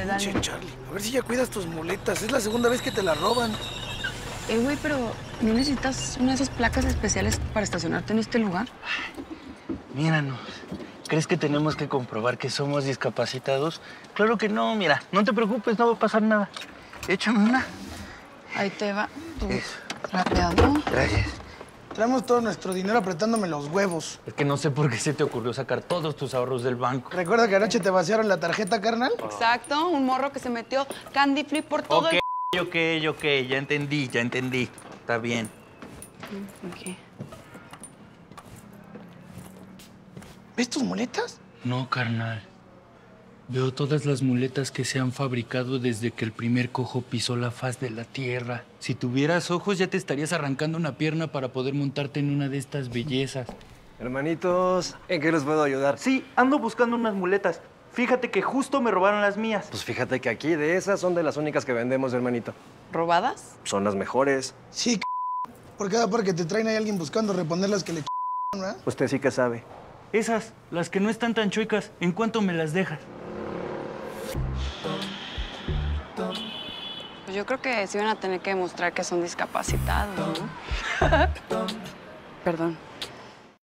Dale, dale. Che, Charlie, a ver si ya cuidas tus muletas. Es la segunda vez que te las roban. Güey, pero ¿no necesitas una de esas placas especiales para estacionarte en este lugar? Míranos. ¿Crees que tenemos que comprobar que somos discapacitados? Claro que no, mira. No te preocupes, no va a pasar nada. Échame una. Ahí te va. Tú. Eso. Rápido. Gracias. Traemos todo nuestro dinero apretándome los huevos. Es que no sé por qué se te ocurrió sacar todos tus ahorros del banco. ¿Recuerda que anoche te vaciaron la tarjeta, carnal? Exacto, un morro que se metió candy flip por todo Ok, ya entendí. Está bien. Ok. ¿Ves tus muletas? No, carnal. Veo todas las muletas que se han fabricado desde que el primer cojo pisó la faz de la tierra. Si tuvieras ojos, ya te estarías arrancando una pierna para poder montarte en una de estas bellezas. Hermanitos, ¿en qué les puedo ayudar? Sí, ando buscando unas muletas. Fíjate que justo me robaron las mías. Pues fíjate que aquí de esas son de las únicas que vendemos, hermanito. ¿Robadas? Son las mejores. Sí, por cada par que te traen hay alguien buscando reponer las que le ¿verdad? Usted sí que sabe. Esas, las que no están tan chuecas, ¿en cuánto me las dejas? Pues yo creo que sí van a tener que demostrar que son discapacitados, ¿no? Perdón.